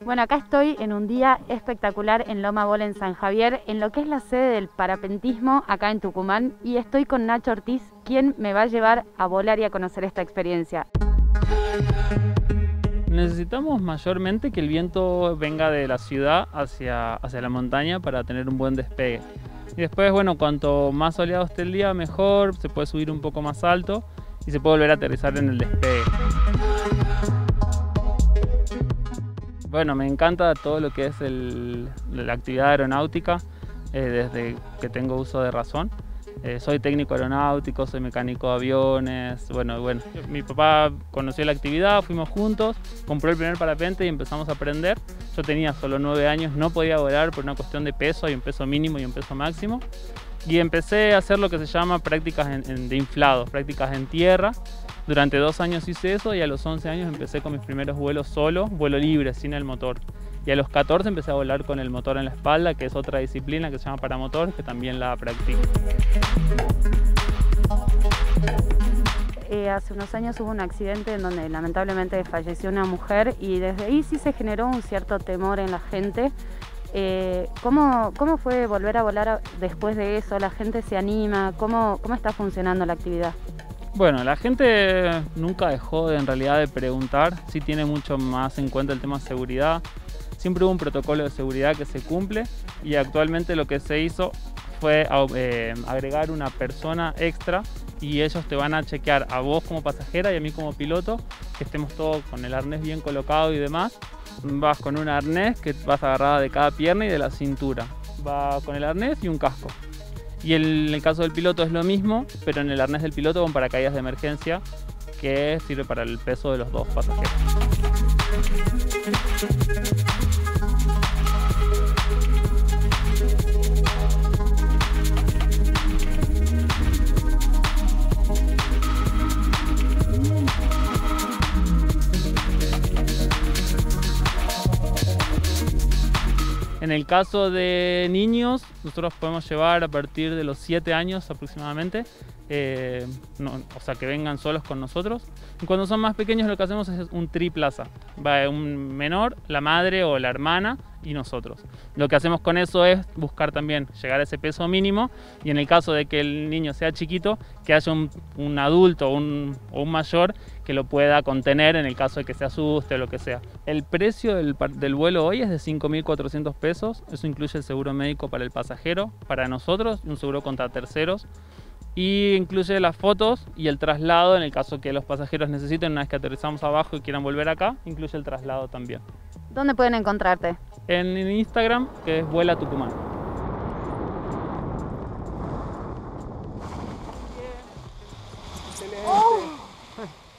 Bueno, acá estoy en un día espectacular en Loma Bola en San Javier, en lo que es la sede del parapentismo acá en Tucumán, y estoy con Nacho Ortiz, quien me va a llevar a volar y a conocer esta experiencia. Necesitamos mayormente que el viento venga de la ciudad hacia la montaña para tener un buen despegue. Y después, bueno, cuanto más soleado esté el día, mejor, se puede subir un poco más alto y se puede volver a aterrizar en el despegue. Bueno, me encanta todo lo que es la actividad aeronáutica desde que tengo uso de razón. Soy técnico aeronáutico, soy mecánico de aviones. Bueno, mi papá conoció la actividad, fuimos juntos, compró el primer parapente y empezamos a aprender. Yo tenía solo 9 años, no podía volar por una cuestión de peso, hay un peso mínimo y un peso máximo. Y empecé a hacer lo que se llama prácticas de inflados, prácticas en tierra. Durante 2 años hice eso y a los 11 años empecé con mis primeros vuelos solo, vuelo libre, sin el motor. Y a los 14 empecé a volar con el motor en la espalda, que es otra disciplina que se llama paramotor, que también la practico. Hace unos años hubo un accidente en donde lamentablemente falleció una mujer y desde ahí sí se generó un cierto temor en la gente. ¿Cómo fue volver a volar después de eso? ¿La gente se anima? ¿Cómo está funcionando la actividad? Bueno, la gente nunca dejó en realidad de preguntar, sí tiene mucho más en cuenta el tema de seguridad. Siempre hubo un protocolo de seguridad que se cumple y actualmente lo que se hizo fue agregar una persona extra y ellos te van a chequear a vos como pasajera y a mí como piloto, que estemos todos con el arnés bien colocado y demás. Vas con un arnés que vas agarrada de cada pierna y de la cintura. Va con el arnés y un casco. Y en el caso del piloto es lo mismo, pero en el arnés del piloto con paracaídas de emergencia que sirve para el peso de los dos pasajeros. En el caso de niños, nosotros podemos llevar a partir de los 7 años aproximadamente, o sea, que vengan solos con nosotros. Y cuando son más pequeños lo que hacemos es un triplaza. Va un menor, la madre o la hermana y nosotros. Lo que hacemos con eso es buscar también llegar a ese peso mínimo y en el caso de que el niño sea chiquito, que haya un adulto o un mayor que lo pueda contener en el caso de que se asuste o lo que sea. El precio del vuelo hoy es de 5.400 pesos. Eso incluye el seguro médico para el pasajero, para nosotros y un seguro contra terceros. Y incluye las fotos y el traslado en el caso que los pasajeros necesiten una vez que aterrizamos abajo y quieran volver acá, incluye el traslado también. ¿Dónde pueden encontrarte? En Instagram, que es Vuela Tucumán. Excelente.